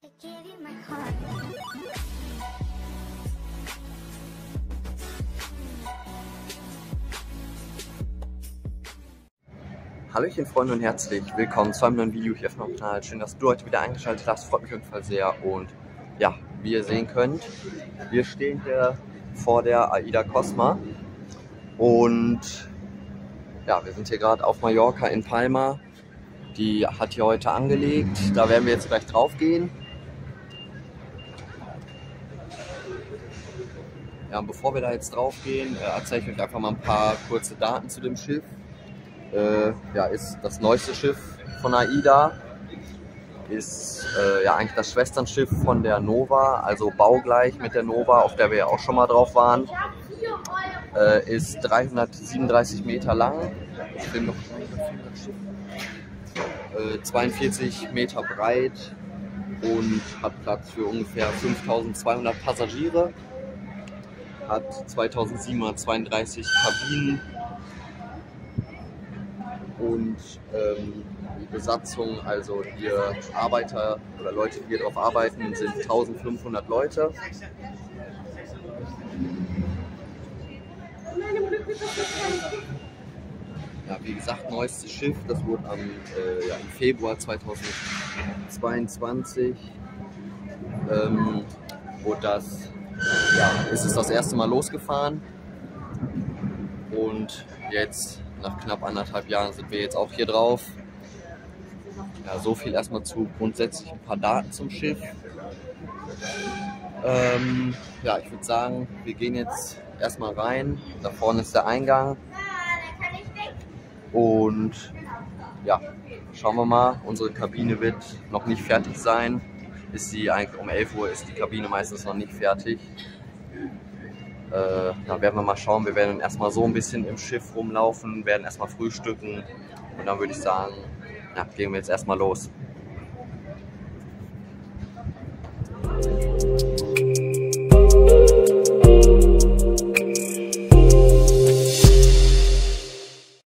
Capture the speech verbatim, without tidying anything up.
Hallöchen Freunde und herzlich willkommen zu einem neuen Video hier auf meinem Kanal. Schön, dass du heute wieder eingeschaltet hast, freut mich auf jeden Fall sehr. Und ja, wie ihr sehen könnt, wir stehen hier vor der AIDA Cosma und ja, wir sind hier gerade auf Mallorca in Palma. Die hat hier heute angelegt, da werden wir jetzt gleich drauf gehen. Ja, und bevor wir da jetzt drauf gehen, äh, erzähle ich euch einfach mal ein paar kurze Daten zu dem Schiff. Äh, ja, ist das neueste Schiff von AIDA, ist äh, ja eigentlich das Schwesternschiff von der Nova, also baugleich mit der Nova, auf der wir ja auch schon mal drauf waren. Äh, ist dreihundertsiebenunddreißig Meter lang, äh, zweiundvierzig Meter breit und hat Platz für ungefähr fünftausendzweihundert Passagiere, hat zweitausendsiebenhundertzweiunddreißig Kabinen. Und ähm, die Besatzung, also die Arbeiter oder Leute, die hier drauf arbeiten, sind eintausendfünfhundert Leute. Ja, wie gesagt, neuestes Schiff, das wurde am, äh, ja, im Februar zweitausendzweiundzwanzig ähm, wurde das, ja, ist es das erste Mal losgefahren und jetzt nach knapp anderthalb Jahren sind wir jetzt auch hier drauf. Ja, so viel erstmal zu grundsätzlich ein paar Daten zum Schiff. Ähm, ja, ich würde sagen, wir gehen jetzt erstmal rein. Da vorne ist der Eingang. Und ja, schauen wir mal. Unsere Kabine wird noch nicht fertig sein. Ist sie eigentlich um elf Uhr ist die Kabine meistens noch nicht fertig. Äh, da werden wir mal schauen, wir werden erstmal so ein bisschen im Schiff rumlaufen, werden erstmal frühstücken und dann würde ich sagen, ja, gehen wir jetzt erstmal los.